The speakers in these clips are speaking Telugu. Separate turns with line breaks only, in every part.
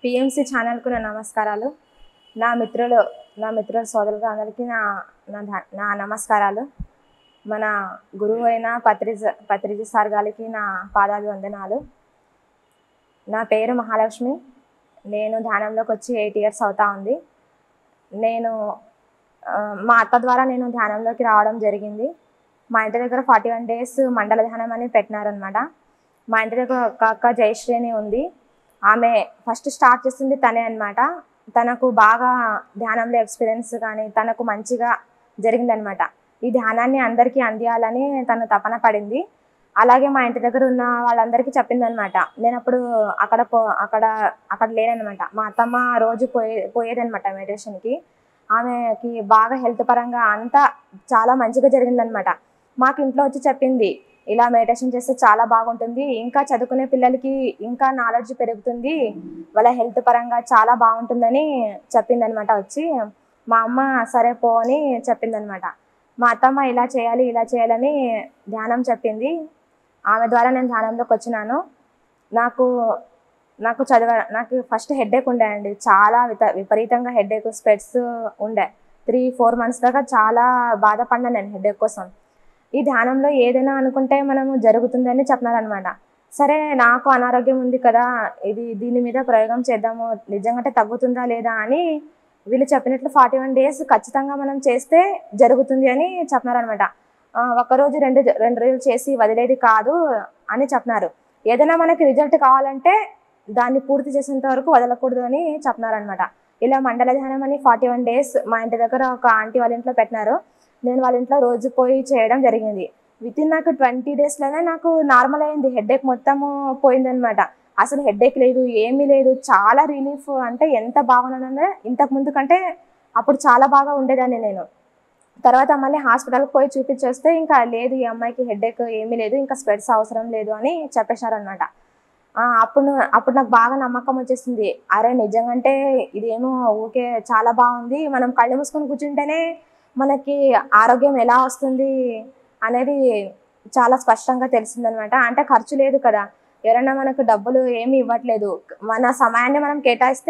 పిఎంసి ఛానల్కు నా నమస్కారాలు. నా మిత్రుల సోదరులు అందరికీ నా నమస్కారాలు. మన గురువు అయిన పత్రిజ సార్ గారికి నా పాదాభివందనాలు. నా పేరు మహాలక్ష్మి. నేను ధ్యానంలోకి వచ్చి 8 years అవుతా ఉంది. నేను మా అత్త ద్వారా నేను ధ్యానంలోకి రావడం జరిగింది. మా ఇంటి దగ్గర 41 days మండల ధ్యానం అని పెట్టినారనమాట. మా ఇంటి దగ్గర ఒక అక్క జయశ్రీ అని ఉంది. ఆమె ఫస్ట్ స్టార్ట్ చేసింది తనే అనమాట. తనకు బాగా ధ్యానంలో ఎక్స్పీరియన్స్ కానీ తనకు మంచిగా జరిగిందనమాట. ఈ ధ్యానాన్ని అందరికీ అందియాలని తను తపన పడింది. అలాగే మా ఇంటి దగ్గర ఉన్న వాళ్ళందరికీ చెప్పిందనమాట. నేను అప్పుడు అక్కడ లేననమాట. మా అత్తమ్మ రోజు పోయేదనమాట మెడిటేషన్కి. ఆమెకి బాగా హెల్త్ పరంగా అంతా చాలా మంచిగా జరిగిందనమాట. మాకు ఇంట్లో వచ్చి చెప్పింది, ఇలా మెడిటేషన్ చేస్తే చాలా బాగుంటుంది, ఇంకా చదువుకునే పిల్లలకి ఇంకా నాలెడ్జ్ పెరుగుతుంది, వాళ్ళ హెల్త్ పరంగా చాలా బాగుంటుందని చెప్పిందనమాట. వచ్చి మా అమ్మ సరే పో అని చెప్పిందనమాట. మా అత్తమ్మ ఇలా చేయాలని ధ్యానం చెప్పింది. ఆమె ద్వారా నేను ధ్యానంలోకి వచ్చినాను. నాకు ఫస్ట్ హెడ్ఏక్ ఉండే అండి. చాలా విపరీతంగా హెడ్ఏక్, స్పెట్స్ ఉండే. 3-4 months దాకా చాలా బాధపడినా నేను హెడ్ఏక్ కోసం. ఈ ధ్యానంలో ఏదైనా అనుకుంటే మనము జరుగుతుందని చెప్పినారనమాట. సరే నాకు అనారోగ్యం ఉంది కదా, దీని మీద ప్రయోగం చేద్దాము, నిజంగా తగ్గుతుందా లేదా అని వీళ్ళు చెప్పినట్లు 41 days ఖచ్చితంగా మనం చేస్తే జరుగుతుంది అని చెప్పినారనమాట. ఒక్కరోజు 2 రోజులు చేసి వదిలేది కాదు అని చెప్పినారు. ఏదైనా మనకి రిజల్ట్ కావాలంటే దాన్ని పూర్తి చేసేంత వరకు వదలకూడదు అని చెప్పినారనమాట. ఇలా మండల ధ్యానం అని 41 days మా ఇంటి దగ్గర ఒక ఆంటీ వాళ్ళ ఇంట్లో పెట్టినారు. నేను వాళ్ళ ఇంట్లో రోజు పోయి చేయడం జరిగింది. వితిన్ నాకు 20 daysలోనే నాకు నార్మల్ అయింది. హెడ్ఏక్ మొత్తము పోయిందనమాట. అసలు హెడ్ఏక్ లేదు, ఏమీ లేదు. చాలా రిలీఫ్. అంటే ఎంత బాగున్నానంటే ఇంతకు ముందు కంటే అప్పుడు చాలా బాగా ఉండేదాన్ని నేను. తర్వాత మళ్ళీ హాస్పిటల్కి పోయి చూపించేస్తే ఇంకా లేదు, ఈ అమ్మాయికి హెడ్ఏక్ ఏమీ లేదు, ఇంకా స్పెట్స్ అవసరం లేదు అని చెప్పేశారనమాట. అప్పుడు నాకు బాగా నమ్మకం వచ్చేసింది. అరే నిజంగానే ఇదేమో ఊకే చాలా బాగుంది, మనం కళ్ళు మూసుకొని కూర్చుంటేనే మనకి ఆరోగ్యం ఎలా వస్తుంది అనేది చాలా స్పష్టంగా తెలిసిందనమాట. అంటే ఖర్చు లేదు కదా, ఎవరైనా మనకు డబ్బులు ఏమి ఇవ్వట్లేదు. మన సమయాన్ని మనం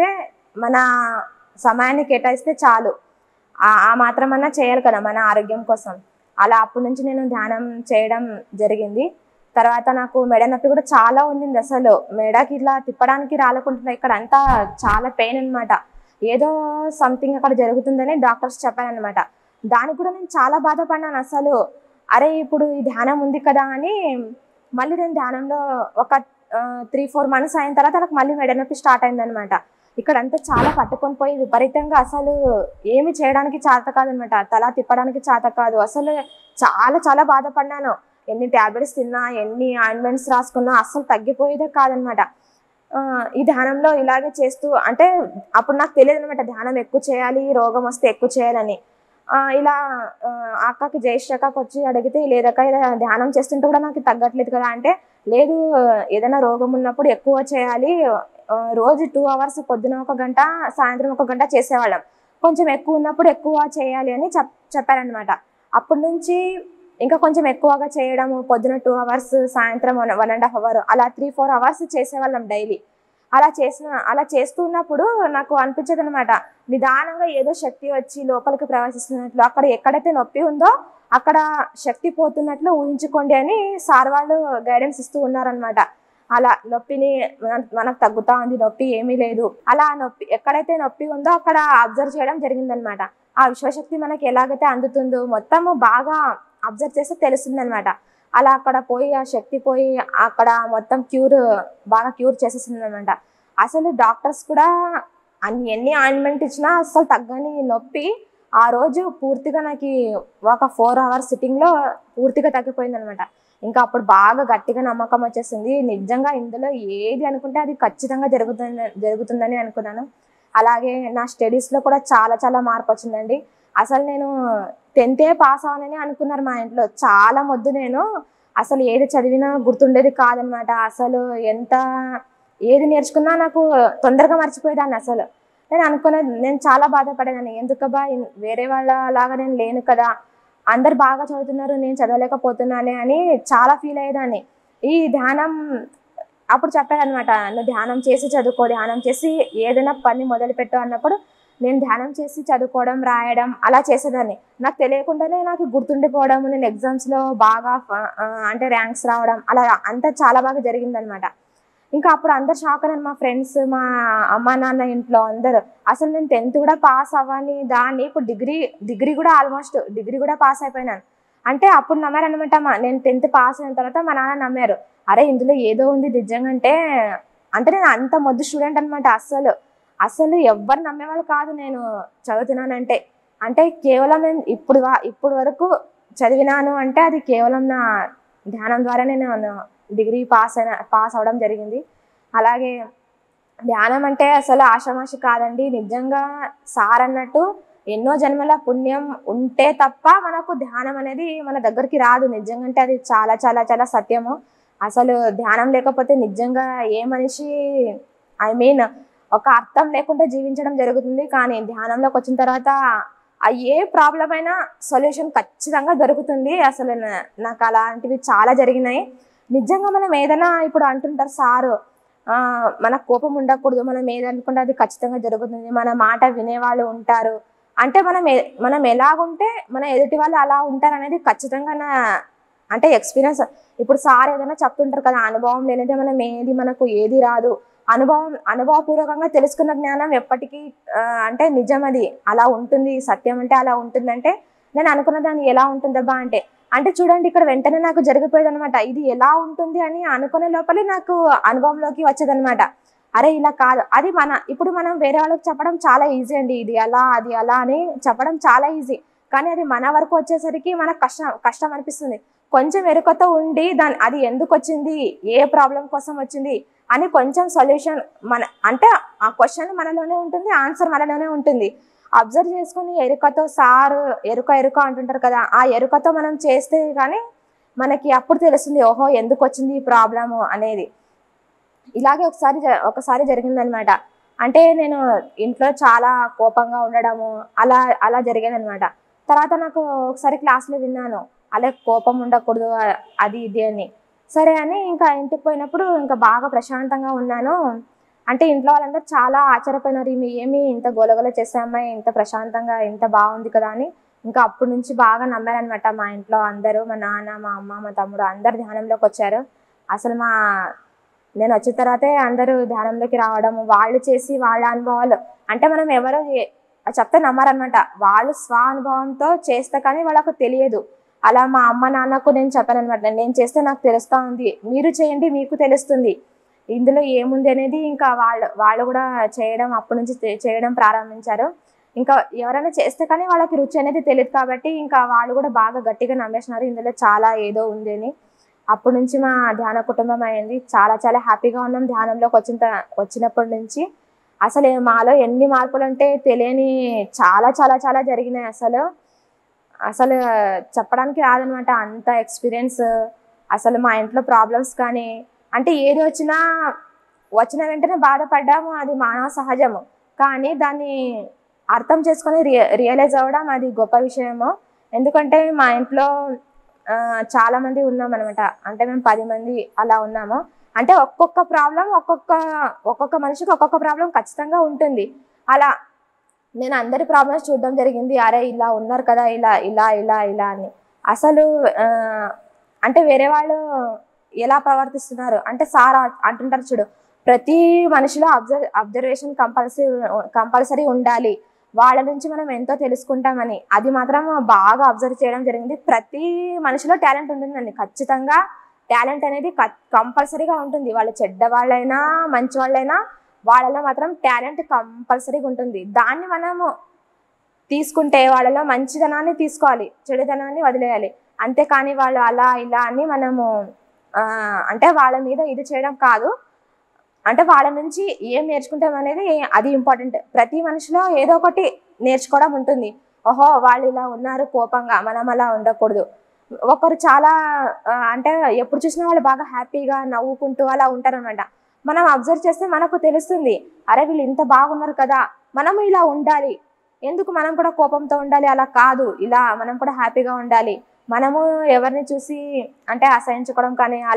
కేటాయిస్తే చాలు. ఆ మాత్రమన్నా చేయాలి కదా మన ఆరోగ్యం కోసం. అలా అప్పటి నుంచి నేను ధ్యానం చేయడం జరిగింది. తర్వాత నాకు మెడ నొప్పి కూడా చాలా ఉండింది. అసలు మెడకి ఇట్లా తిప్పడానికి రాలకుంటున్నా, ఇక్కడ అంతా చాలా పెయిన్ అనమాట. ఏదో సంథింగ్ అక్కడ జరుగుతుందని డాక్టర్స్ చెప్పారనమాట. దానికి కూడా నేను చాలా బాధపడినాను. అసలు అరే ఇప్పుడు ఈ ధ్యానం ఉంది కదా అని మళ్ళీ నేను ధ్యానంలో ఒక 3-4 months అయిన తర్వాత నాకు మళ్ళీ మెడ నొప్పి స్టార్ట్ అయిందనమాట. ఇక్కడంతా చాలా పట్టుకొని పోయి విపరీతంగా అసలు ఏమి చేయడానికి చేత కాదనమాట. తల తిప్పడానికి చేత కాదు. అసలు చాలా బాధపడినాను. ఎన్ని ట్యాబ్లెట్స్ తిన్నా, ఎన్ని ఆయింట్మెంట్స్ రాసుకున్నా అస్సలు తగ్గిపోయేదే కాదనమాట. ఈ ధ్యానంలో ఇలాగే చేస్తూ, అంటే అప్పుడు నాకు తెలియదు అనమాట ధ్యానం ఎక్కువ చేయాలి, రోగం వస్తే ఎక్కువ చేయాలని. ఇలా అక్కకి జయశ్రీ అక్కకి వచ్చి అడిగితే, లేదక్క ఇలా ధ్యానం చేస్తుంటే కూడా నాకు తగ్గట్లేదు కదా అంటే, లేదు ఏదైనా రోగం ఉన్నప్పుడు ఎక్కువ చేయాలి, రోజు 2 hours పొద్దున 1 గంట సాయంత్రం 1 గంట చేసేవాళ్ళం, కొంచెం ఎక్కువ ఉన్నప్పుడు ఎక్కువ చేయాలి అని చెప్పారనమాట. అప్పటి నుంచి ఇంకా కొంచెం ఎక్కువగా చేయడము, పొద్దున 2 hours సాయంత్రం 1.5 hour అలా 3-4 hours చేసేవాళ్ళం డైలీ. అలా చేస్తూ ఉన్నప్పుడు నాకు అనిపించేది అనమాట, నిదానంగా ఏదో శక్తి వచ్చి లోపలికి ప్రవేశిస్తున్నట్లు, అక్కడ ఎక్కడైతే నొప్పి ఉందో అక్కడ శక్తి పోతున్నట్లు ఊహించుకోండి అని సార్ వాళ్ళు గైడెన్స్ ఇస్తూ ఉన్నారనమాట. అలా నొప్పిని మనకు తగ్గుతా ఉంది, నొప్పి ఏమీ లేదు, అలా ఎక్కడైతే నొప్పి ఉందో అక్కడ అబ్జర్వ్ చేయడం జరిగిందనమాట. ఆ విశ్వశక్తి మనకి ఎలాగైతే అందుతుందో మొత్తము బాగా అబ్జర్వ్ చేస్తే తెలుస్తుంది అనమాట. అలా అక్కడ పోయి ఆ శక్తి పోయి అక్కడ మొత్తం బాగా క్యూర్ చేసేసింది అనమాట. అసలు డాక్టర్స్ కూడా ఎన్ని ఆయింట్మెంట్ ఇచ్చినా అసలు తగ్గని నొప్పి ఆ రోజు పూర్తిగా నాకు ఒక 4 hours సిట్టింగ్లో పూర్తిగా తగ్గిపోయింది అనమాట. ఇంకా అప్పుడు బాగా గట్టిగా నమ్మకం వచ్చేసింది, నిజంగా ఇందులో ఏది అనుకుంటే అది ఖచ్చితంగా జరుగుతుందని అనుకున్నాను. అలాగే నా స్టడీస్లో కూడా చాలా మార్పు వచ్చిందండి. అసలు నేను 10th పాస్ అవనని అనుకున్నారు మా ఇంట్లో. చాలా మొద్దు నేను. అసలు ఏది చదివినా గుర్తుండేది కాదనమాట. అసలు ఏది నేర్చుకున్నా నాకు తొందరగా మర్చిపోయేదాన్ని. అసలు నేను చాలా బాధపడేదాన్ని. ఎందుకబ్బా వేరే వాళ్ళ లాగా నేను లేను కదా, అందరు బాగా చదువుతున్నారు, నేను చదవలేకపోతున్నానే అని చాలా ఫీల్ అయ్యేదాన్ని. ఈ ధ్యానం అప్పుడు చెప్పాడనమాట, నువ్వు ధ్యానం చేసి చదువుకో, ధ్యానం చేసి ఏదైనా పని మొదలు పెట్టు అన్నప్పుడు నేను ధ్యానం చేసి చదువుకోవడం, రాయడం అలా చేసేదాన్ని. నాకు తెలియకుండానే నాకు గుర్తుండిపోవడం, నేను ఎగ్జామ్స్లో బాగా అంటే ర్యాంక్స్ రావడం అలా అంతా చాలా బాగా జరిగిందనమాట. ఇంకా అప్పుడు అందరు షాక్ అయ్యారు, మా ఫ్రెండ్స్, మా అమ్మ నాన్న, ఇంట్లో అందరు. అసలు నేను 10th కూడా పాస్ అవ్వని దాన్ని ఇప్పుడు డిగ్రీ కూడా ఆల్మోస్ట్ డిగ్రీ కూడా పాస్ అయిపోయినాను. అంటే అప్పుడు నమ్మారనమాట. నేను 10th పాస్ అయిన తర్వాత మా నాన్న నమ్మారు, అరే ఇందులో ఏదో ఉంది నిజంగా. అంటే నేను అంత మొద్దు స్టూడెంట్ అనమాట. అసలు ఎవ్వరు నమ్మేవాళ్ళు కాదు నేను చదువుతున్నానంటే. అంటే కేవలం నేను ఇప్పుడు వరకు చదివినాను అంటే అది కేవలం నా ధ్యానం ద్వారా నేను డిగ్రీ పాస్ అవ్వడం జరిగింది. అలాగే ధ్యానం అంటే అసలు ఆషామాషి కాదండి. నిజంగా సార్ అన్నట్టు ఎన్నో జన్మల పుణ్యం ఉంటే తప్ప మనకు ధ్యానం అనేది మన దగ్గరికి రాదు. నిజంగా అంటే అది చాలా చాలా చాలా సత్యము. అసలు ధ్యానం లేకపోతే నిజంగా ఏ మనిషి ఒక అర్థం లేకుండా జీవించడం జరుగుతుంది. కానీ ధ్యానంలోకి వచ్చిన తర్వాత ఏ ప్రాబ్లం అయినా సొల్యూషన్ ఖచ్చితంగా దొరుకుతుంది. అసలు నాకు అలాంటివి చాలా జరిగినాయి. నిజంగా మనం ఏదైనా ఇప్పుడు అంటుంటారు సారు, మన కోపం ఉండకూడదు, మనం ఏదనుకుంటే అది ఖచ్చితంగా జరుగుతుంది, మన మాట వినేవాళ్ళు ఉంటారు. అంటే మనం ఎలాగుంటే మన ఎదుటి వాళ్ళు అలా ఉంటారు అనేది ఖచ్చితంగా అంటే ఎక్స్పీరియన్స్. ఇప్పుడు సార్ ఏదైనా చెప్తుంటారు కదా, అనుభవం లేనిదే మనకు ఏది రాదు. అనుభవపూర్వకంగా తెలుసుకున్న జ్ఞానం ఎప్పటికీ అంటే నిజం, అది అలా ఉంటుంది. సత్యం అంటే అలా ఉంటుందంటే నేను అనుకున్న దాన్ని ఎలా ఉంటుందబ్బా అంటే చూడండి, ఇక్కడ వెంటనే నాకు జరిగిపోయేది అనమాట. ఇది ఎలా ఉంటుంది అని అనుకునే లోపలే నాకు అనుభవంలోకి వచ్చేదనమాట. అరే ఇలా కాదు, అది ఇప్పుడు మనం వేరే వాళ్ళకి చెప్పడం చాలా ఈజీ అండి. ఇది అలా అది అలా అని చెప్పడం చాలా ఈజీ. కానీ అది మన వరకు వచ్చేసరికి మనకు కష్టం అనిపిస్తుంది. కొంచెం ఎరుకతో ఉండి అది ఎందుకు వచ్చింది, ఏ ప్రాబ్లం కోసం వచ్చింది అని కొంచెం సొల్యూషన్ అంటే ఆ క్వశ్చన్ మనలోనే ఉంటుంది, ఆన్సర్ మనలోనే ఉంటుంది. అబ్జర్వ్ చేసుకుని ఎరుకతో సారు ఎరుక అంటుంటారు కదా, ఆ ఎరుకతో మనం చేస్తే కానీ మనకి అప్పుడు తెలుస్తుంది, ఓహో ఎందుకు వచ్చింది ఈ ప్రాబ్లము అనేది. ఇలాగే ఒకసారి జరిగిందనమాట. అంటే నేను ఇంట్లో చాలా కోపంగా ఉండడము అలా జరిగేదనమాట. తర్వాత నాకు ఒకసారి క్లాస్లో విన్నాను, అలా కోపం ఉండకూడదు అది ఇది అని. సరే అని ఇంకా ఇంటికి పోయినప్పుడు ఇంకా బాగా ప్రశాంతంగా ఉన్నాను. అంటే ఇంట్లో వాళ్ళందరూ చాలా ఆశ్చర్యపోయినారు, ఏమి ఇంత గోలగోల చేసే అమ్మాయి ఇంత ప్రశాంతంగా ఇంత బాగుంది కదా అని. ఇంకా అప్పటి నుంచి బాగా నమ్మారనమాట మా ఇంట్లో అందరూ, మా నాన్న, మా అమ్మ, మా తమ్ముడు అందరు ధ్యానంలోకి వచ్చారు. అసలు నేను వచ్చిన తర్వాతే అందరూ ధ్యానంలోకి రావడం, వాళ్ళు చేసి వాళ్ళ అనుభవాలు, అంటే మనం ఎవరో చెప్తే నమ్మారనమాట, వాళ్ళు స్వ అనుభవంతో చేస్తే కానీ వాళ్ళకు తెలియదు. అలా మా అమ్మ నాన్నకు నేను చెప్పాను అనమాట, నేను చేస్తే నాకు తెలుస్తూ ఉంది, మీరు చేయండి మీకు తెలుస్తుంది ఇందులో ఏముంది అనేది. ఇంకా వాళ్ళు కూడా అప్పటి నుంచి చేయడం ప్రారంభించారు. ఇంకా ఎవరైనా చేస్తే కానీ వాళ్ళకి రుచి అనేది తెలియదు కాబట్టి ఇంకా వాళ్ళు కూడా బాగా గట్టిగా నమ్మేసినారు ఇందులో చాలా ఏదో ఉంది అని. అప్పటి నుంచి మా ధ్యాన కుటుంబం అయింది. చాలా చాలా హ్యాపీగా ఉన్నాం ధ్యానంలోకి వచ్చినప్పటి నుంచి. అసలు మాలో ఎన్ని మార్పులు అంటే తెలియని చాలా చాలా చాలా జరిగినాయి. అసలు చెప్పడానికి రాదనమాట అంత ఎక్స్పీరియన్స్. అసలు మా ఇంట్లో ప్రాబ్లమ్స్ కానీ అంటే ఏది వచ్చిన వెంటనే బాధపడ్డాము, అది మానవ సహజము. కానీ దాన్ని అర్థం చేసుకొని రియలైజ్ అవ్వడం అది గొప్ప విషయము. ఎందుకంటే మా ఇంట్లో చాలా మంది ఉన్నాం అనమాట. అంటే మేము 10 మంది అలా ఉన్నాము. అంటే ఒక్కొక్క ప్రాబ్లం ఒక్కొక్క మనిషికి ఒక్కొక్క ప్రాబ్లం ఖచ్చితంగా ఉంటుంది. అలా నేను అందరి ప్రాబ్లమ్స్ చూడడం జరిగింది. అరే ఇలా ఉన్నారు కదా, ఇలా ఇలా ఇలా ఇలా అని. అసలు అంటే వేరే వాళ్ళు ఎలా ప్రవర్తిస్తున్నారు అంటే సార్ అంటుంటారు చూడు, ప్రతి మనిషిలో అబ్జర్వేషన్ కంపల్సరీ ఉండాలి, వాళ్ళ నుంచి మనం ఎంతో తెలుసుకుంటామని. అది మాత్రం బాగా అబ్జర్వ్ చేయడం జరిగింది. ప్రతి మనిషిలో టాలెంట్ ఉంటుందండి, ఖచ్చితంగా టాలెంట్ అనేది కంపల్సరీగా ఉంటుంది. వాళ్ళు చెడ్డ వాళ్ళైనా మంచి వాళ్ళైనా వాళ్ళలో మాత్రం టాలెంట్ కంపల్సరీగా ఉంటుంది. దాన్ని మనము తీసుకుంటే వాళ్ళలో మంచిదనాన్ని తీసుకోవాలి, చెడుదనాన్ని వదిలేయాలి. అంతేకాని వాళ్ళు అలా ఇలా అని మనము అంటే వాళ్ళ మీద ఇది చేయడం కాదు. అంటే వాళ్ళ నుంచి ఏం నేర్చుకుంటాం అనేది అది ఇంపార్టెంట్. ప్రతి మనిషిలో ఏదో ఒకటి నేర్చుకోవడం ఉంటుంది. ఓహో వాళ్ళు ఇలా ఉన్నారు కోపంగా, మనం అలా ఉండకూడదు. ఒకరు చాలా అంటే ఎప్పుడు చూసినా వాళ్ళు బాగా హ్యాపీగా నవ్వుకుంటూ అలా ఉంటారనమాట. మనం అబ్జర్వ్ చేస్తే మనకు తెలుస్తుంది, అరే వీళ్ళు ఇంత బాగున్నారు కదా, మనము ఇలా ఉండాలి, ఎందుకు మనం కూడా కోపంతో ఉండాలి, అలా కాదు, ఇలా మనం కూడా హ్యాపీగా ఉండాలి. మనము ఎవరిని చూసి అంటే అసహించుకోవడం కానీ అలా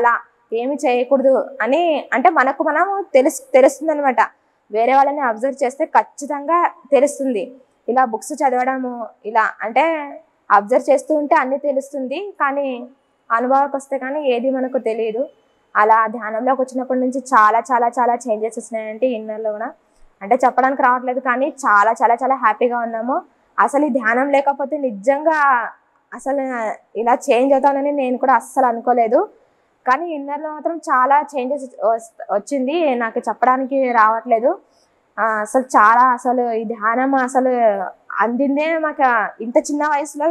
ఏమి చేయకూడదు అని అంటే మనకు మనం తెలుస్తుంది అనమాట. వేరే వాళ్ళని అబ్జర్వ్ చేస్తే ఖచ్చితంగా తెలుస్తుంది. ఇలా బుక్స్ చదవడము ఇలా అంటే అబ్జర్వ్ చేస్తూ ఉంటే అన్నీ తెలుస్తుంది, కానీ అనుభవానికి వస్తే కానీ ఏది మనకు తెలియదు. అలా ధ్యానంలోకి వచ్చినప్పటి నుంచి చాలా చాలా చాలా చేంజెస్ వచ్చినాయంటే ఇన్నర్లో కూడా అంటే చెప్పడానికి రావట్లేదు, కానీ చాలా చాలా చాలా హ్యాపీగా ఉన్నాము. అసలు ఈ ధ్యానం లేకపోతే నిజంగా అసలు ఇలా చేంజ్ అవుతానని నేను కూడా అస్సలు అనుకోలేదు. కానీ ఇన్నర్లో మాత్రం చాలా చేంజెస్ వచ్చింది, నాకు చెప్పడానికి రావట్లేదు. అసలు చాలా అసలు ఈ ధ్యానం అసలు అందిందే మాకు ఇంత చిన్న వయసులో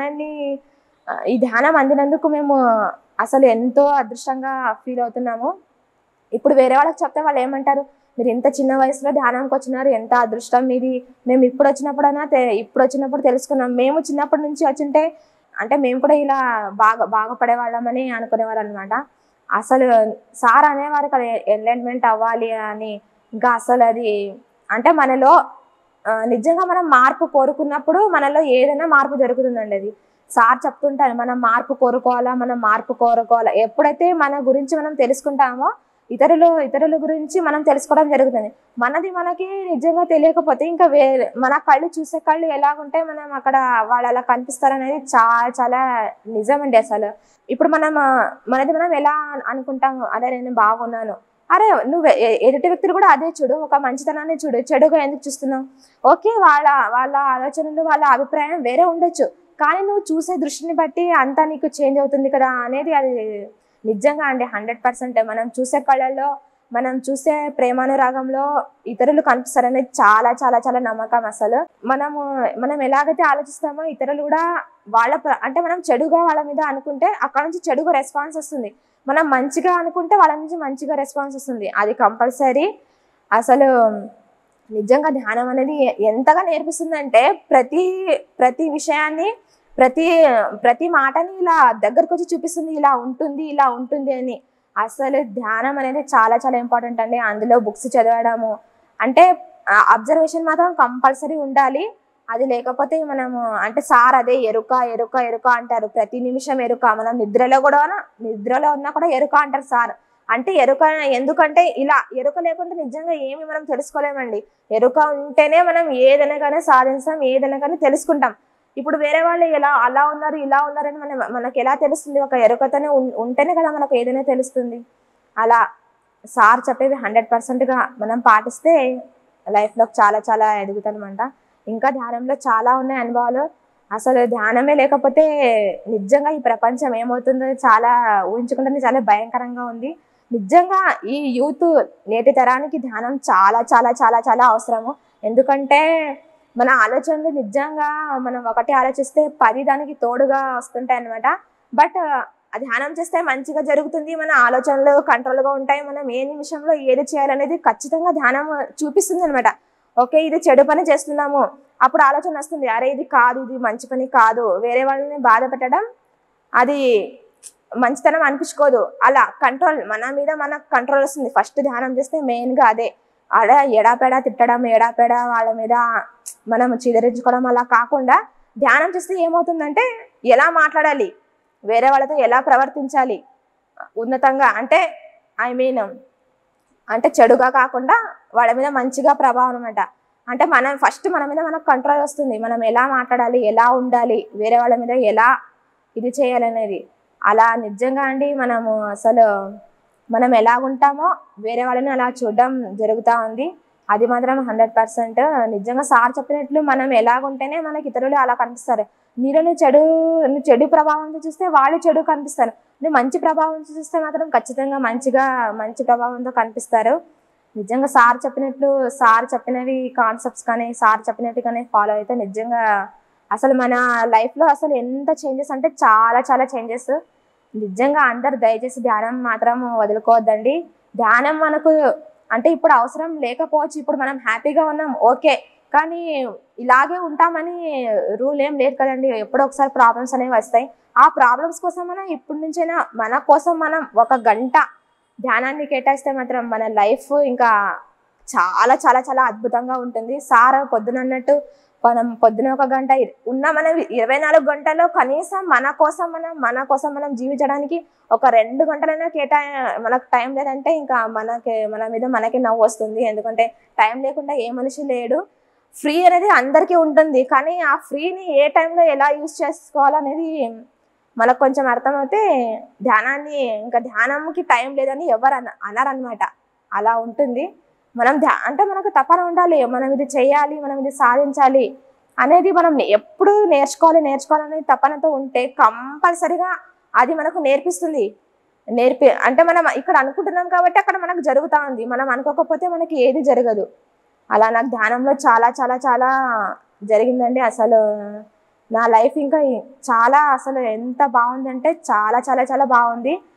ఈ ధ్యానం అందినందుకు మేము అసలు ఎంతో అదృష్టంగా ఫీల్ అవుతున్నాము. ఇప్పుడు వేరే వాళ్ళకి చెప్తే వాళ్ళు ఏమంటారు, మీరు ఇంత చిన్న వయసులో ధ్యానంకి వచ్చినారు, ఎంత అదృష్టం మీది, మేము ఇప్పుడు వచ్చినప్పుడు తెలుసుకున్నాం, మేము చిన్నప్పటి నుంచి వచ్చింటే అంటే మేము కూడా ఇలా బాగుపడేవాళ్ళమని అనుకునేవారు అనమాట. అసలు సార్ అనేవారు కదా ఎన్లైట్మెంట్ అవ్వాలి అని. ఇంకా అసలు అది అంటే మనలో నిజంగా మనం మార్పు కోరుకున్నప్పుడు మనలో ఏదైనా మార్పు జరుగుతుందండి. అది సార్ చెప్తుంటారు, మనం మార్పు కోరుకోవాలా. ఎప్పుడైతే మన గురించి మనం తెలుసుకుంటామో ఇతరుల గురించి మనం తెలుసుకోవడం జరుగుతుంది. మనకి నిజంగా తెలియకపోతే ఇంకా మన కళ్ళు చూసే కళ్ళు ఎలాగుంటే మనం అక్కడ వాళ్ళు అలా కనిపిస్తారనేది చాలా చాలా నిజమండి. అసలు ఇప్పుడు మనం ఎలా అనుకుంటాము, అదే నేను బాగున్నాను, అరే నువ్వు ఎదుటి వ్యక్తులు కూడా అదే చూడు, ఒక మంచితనాన్ని చూడు, చెడుగా ఎందుకు చూస్తున్నావు? ఓకే, వాళ్ళ ఆలోచనలు వాళ్ళ అభిప్రాయం వేరే ఉండొచ్చు, కానీ నువ్వు చూసే దృష్టిని బట్టి అంతా నీకు చేంజ్ అవుతుంది కదా అనేది అది నిజంగా అండి 100%. మనం చూసే కళల్లో మనం చూసే ప్రేమానురాగంలో ఇతరులు కనిపిస్తారనేది చాలా చాలా చాలా నమ్మకం. అసలు మనం ఎలాగైతే ఆలోచిస్తామో ఇతరులు కూడా అంటే మనం చెడుగా వాళ్ళ మీద అనుకుంటే అక్కడ నుంచి చెడుగా రెస్పాన్స్ వస్తుంది, మనం మంచిగా అనుకుంటే వాళ్ళ నుంచి మంచిగా రెస్పాన్స్ వస్తుంది, అది కంపల్సరీ. అసలు నిజంగా ధ్యానం అనేది ఎంతగా నేర్పిస్తుందంటే ప్రతి విషయాన్ని ప్రతి మాటని ఇలా దగ్గరకు వచ్చి చూపిస్తుంది, ఇలా ఉంటుంది అని. అసలు ధ్యానం అనేది చాలా చాలా ఇంపార్టెంట్ అండి. అందులో బుక్స్ చదవడము అంటే అబ్జర్వేషన్ మాత్రం కంపల్సరీ ఉండాలి. అది లేకపోతే మనము అంటే సార్ అదే ఎరుక అంటారు, ప్రతి నిమిషం ఎరుక. మనం నిద్రలో ఉన్నా కూడా ఎరుక అంటారు సార్. అంటే ఎరుక ఎందుకంటే ఇలా ఎరుక లేకుంటే నిజంగా ఏమి మనం తెలుసుకోలేమండి. ఎరుక ఉంటేనే మనం ఏదైనా కానీ సాధిస్తాం, ఏదైనా కానీ తెలుసుకుంటాం. ఇప్పుడు వేరే వాళ్ళు అలా ఉన్నారు ఇలా ఉన్నారని మనకు ఎలా తెలుస్తుంది? ఒక ఎరుకతోనే ఉంటేనే కదా మనకు ఏదైనా తెలుస్తుంది. అలా సార్ చెప్పేవి 100%గా మనం పాటిస్తే లైఫ్లో చాలా చాలా ఎదుగుతానమాట. ఇంకా ధ్యానంలో చాలా ఉన్నాయి అనుభవాలు. అసలు ధ్యానమే లేకపోతే నిజంగా ఈ ప్రపంచం ఏమవుతుందో చాలా ఊహించుకుంటే చాలా భయంకరంగా ఉంది. నిజంగా ఈ యూత్ నేటి తరానికి ధ్యానం చాలా చాలా చాలా చాలా అవసరము. ఎందుకంటే మన ఆలోచనలు నిజంగా మనం ఒకటి ఆలోచిస్తే 10 దానికి తోడుగా వస్తుంటాయి అనమాట. బట్ ధ్యానం చేస్తే మంచిగా జరుగుతుంది, మన ఆలోచనలు కంట్రోల్గా ఉంటాయి, మనం ఏ నిమిషంలో ఏది చేయాలనేది ఖచ్చితంగా ధ్యానం చూపిస్తుంది అనమాట. ఓకే, ఇది చెడు పని చేస్తున్నాము, అప్పుడు ఆలోచన వస్తుంది, అరే ఇది కాదు, ఇది మంచి పని కాదు, వేరే వాళ్ళని బాధ పెట్టడం అది మంచితనం అనిపించుకోదు. అలా కంట్రోల్ మన మీద మనకు కంట్రోల్ వస్తుంది. ఫస్ట్ ధ్యానం చేస్తే మెయిన్గా అదే. అలా ఎడాపెడా తిట్టడం, ఎడాపెడా వాళ్ళ మీద మనం చిదరించుకోవడం అలా కాకుండా ధ్యానం చేస్తే ఏమవుతుందంటే ఎలా మాట్లాడాలి, వేరే వాళ్ళతో ఎలా ప్రవర్తించాలి ఉన్నతంగా, అంటే అంటే చెడుగా కాకుండా వాళ్ళ మీద మంచిగా ప్రభావం అనమాట. అంటే ఫస్ట్ మన మీద మనకు కంట్రోల్ వస్తుంది, మనం ఎలా మాట్లాడాలి, ఎలా ఉండాలి, వేరే వాళ్ళ మీద ఎలా ఇది చేయాలనేది. అలా నిజంగా అండి మనం ఎలాగుంటామో వేరే వాళ్ళని అలా చూడడం జరుగుతూ ఉంది. అది మాత్రం 100%. నిజంగా సార్ చెప్పినట్లు మనం ఎలాగుంటేనే మనకి ఇతరులు అలా కనిపిస్తారు. నీలో చెడు ప్రభావంతో చూస్తే వాళ్ళు చెడు కనిపిస్తారు, నువ్వు మంచి ప్రభావంతో చూస్తే మాత్రం ఖచ్చితంగా మంచి ప్రభావంతో కనిపిస్తారు. నిజంగా సార్ చెప్పినవి కాన్సెప్ట్స్ కానీ సార్ చెప్పినట్టుగానే ఫాలో అయితే నిజంగా అసలు మన లైఫ్లో అసలు ఎంత చేంజెస్ అంటే చాలా చాలా చేంజెస్. నిజంగా అందరు దయచేసి ధ్యానం మాత్రం వదులుకోవద్దండి. ధ్యానం మనకు అంటే ఇప్పుడు అవసరం లేకపోవచ్చు, ఇప్పుడు మనం హ్యాపీగా ఉన్నాం ఓకే, కానీ ఇలాగే ఉంటామని రూల్ ఏం లేదు కదండి. ఎప్పుడో ఒకసారి ప్రాబ్లమ్స్ అనేవి వస్తాయి. ఆ ప్రాబ్లమ్స్ కోసం మనం ఇప్పటి నుంచైనా మన కోసం మనం 1 గంట ధ్యానాన్ని కేటాయిస్తే మాత్రం మన లైఫ్ ఇంకా చాలా చాలా చాలా అద్భుతంగా ఉంటుంది. సార్ పొద్దున అన్నట్టు మనం పొద్దున ఒక గంట ఉన్న మనం 24 గంటల్లో కనీసం మన కోసం మనం జీవించడానికి ఒక 2 గంటలైనా మనకు టైం లేదంటే ఇంకా మన మీద మనకి నవ్వు వస్తుంది. ఎందుకంటే టైం లేకుండా ఏ మనిషి లేడు. ఫ్రీ అనేది అందరికీ ఉంటుంది, కానీ ఆ ఫ్రీని ఏ టైంలో ఎలా యూజ్ చేసుకోవాలనేది మనకు కొంచెం అర్థమైతే ఇంకా ధ్యానంకి టైం లేదని ఎవరు అనరనమాట. అలా ఉంటుంది. అంటే మనకు తపన ఉండాలి, మనం ఇది చేయాలి, మనం ఇది సాధించాలి అనేది మనం ఎప్పుడు నేర్చుకోవాలనే తపనతో ఉంటే కంపల్సరిగా అది మనకు నేర్పిస్తుంది. అంటే మనం ఇక్కడ అనుకుంటున్నాం కాబట్టి అక్కడ మనకు జరుగుతూ ఉంది. మనం అనుకోకపోతే మనకి ఏది జరగదు. అలా నాకు ధ్యానంలో చాలా చాలా చాలా జరిగిందండి. అసలు నా లైఫ్ ఇంకా చాలా అసలు ఎంత బాగుందంటే చాలా చాలా చాలా బాగుంది.